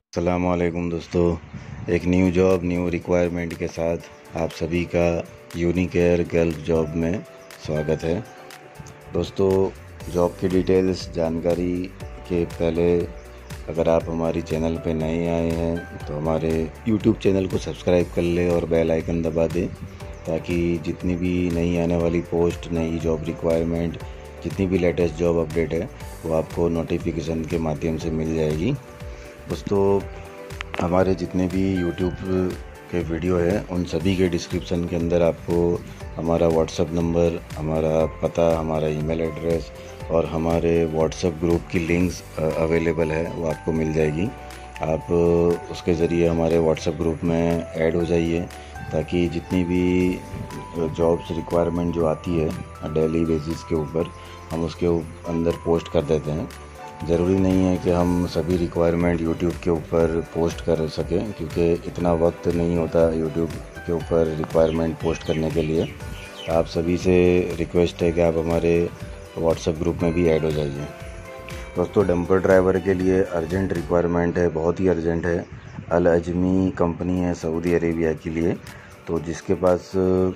अस्सलामुअलैकुम दोस्तों, एक न्यू जॉब न्यू रिक्वायरमेंट के साथ आप सभी का यूनिकेयर गल्फ जॉब में स्वागत है। दोस्तों, जॉब की डिटेल्स जानकारी के पहले अगर आप हमारी चैनल पे नए आए हैं तो हमारे यूट्यूब चैनल को सब्सक्राइब कर लें और बेल आइकन दबा दें, ताकि जितनी भी नई आने वाली पोस्ट, नई जॉब रिक्वायरमेंट, जितनी भी लेटेस्ट जॉब अपडेट है वो आपको नोटिफिकेशन के माध्यम से मिल जाएगी। दोस्तों, हमारे जितने भी यूट्यूब के वीडियो हैं उन सभी के डिस्क्रिप्शन के अंदर आपको हमारा व्हाट्सएप नंबर, हमारा पता, हमारा ईमेल एड्रेस और हमारे व्हाट्सएप ग्रुप की लिंक्स अवेलेबल है, वो आपको मिल जाएगी। आप उसके ज़रिए हमारे व्हाट्सएप ग्रुप में ऐड हो जाइए, ताकि जितनी भी जॉब्स रिक्वायरमेंट जो आती है डेली बेसिस के ऊपर हम उसके अंदर पोस्ट कर देते हैं। ज़रूरी नहीं है कि हम सभी रिक्वायरमेंट यूट्यूब के ऊपर पोस्ट कर सकें, क्योंकि इतना वक्त नहीं होता यूट्यूब के ऊपर रिक्वायरमेंट पोस्ट करने के लिए। आप सभी से रिक्वेस्ट है कि आप हमारे व्हाट्सएप ग्रुप में भी ऐड हो जाइए। दोस्तों, डंपर ड्राइवर के लिए अर्जेंट रिक्वायरमेंट है, बहुत ही अर्जेंट है। अल अजमी कंपनी है सऊदी अरेबिया के लिए, तो जिसके पास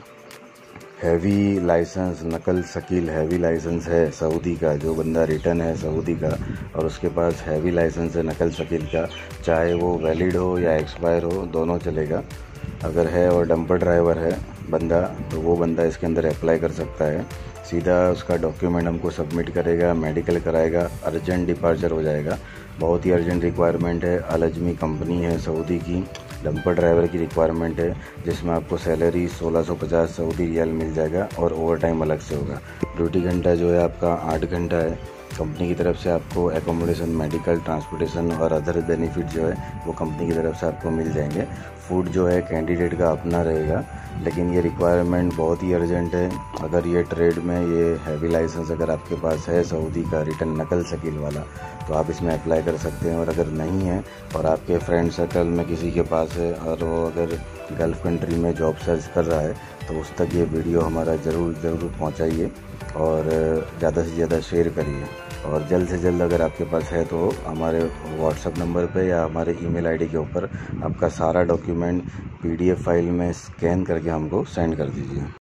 हैवी लाइसेंस, नकल शकील हैवी लाइसेंस है सऊदी का, जो बंदा रिटर्न है सऊदी का और उसके पास हैवी लाइसेंस है नकल शकील का, चाहे वो वैलिड हो या एक्सपायर हो, दोनों चलेगा। अगर है और डंपर ड्राइवर है बंदा, तो वो बंदा इसके अंदर अप्लाई कर सकता है। सीधा उसका डॉक्यूमेंट हमको सबमिट करेगा, मेडिकल कराएगा, अर्जेंट डिपार्चर हो जाएगा। बहुत ही अर्जेंट रिक्वायरमेंट है। अल अजमी कंपनी है सऊदी की, डंपर ड्राइवर की रिक्वायरमेंट है, जिसमें आपको सैलरी 1650 सऊदी रियाल मिल जाएगा और ओवर टाइम अलग से होगा। ड्यूटी घंटा जो है आपका 8 घंटा है। कंपनी की तरफ से आपको एकोमोडेशन, मेडिकल, ट्रांसपोर्टेशन और अदर बेनिफिट जो है वो कंपनी की तरफ से आपको मिल जाएंगे। फूड जो है कैंडिडेट का अपना रहेगा, लेकिन ये रिक्वायरमेंट बहुत ही अर्जेंट है। अगर ये ट्रेड में ये हैवी लाइसेंस अगर आपके पास है सऊदी का रिटर्न नकल शकील वाला, तो आप इसमें अप्लाई कर सकते हैं। और अगर नहीं है और आपके फ्रेंड सर्कल में किसी के पास है और वो अगर गल्फ़ कंट्री में जॉब सर्च कर रहा है, तो उस तक ये वीडियो हमारा ज़रूर पहुंचाइए और ज़्यादा से ज़्यादा शेयर करिए। और जल्द से जल्द अगर आपके पास है तो हमारे व्हाट्सएप नंबर पे या हमारे ईमेल आईडी के ऊपर आपका सारा डॉक्यूमेंट PDF फाइल में स्कैन करके हमको सेंड कर दीजिए।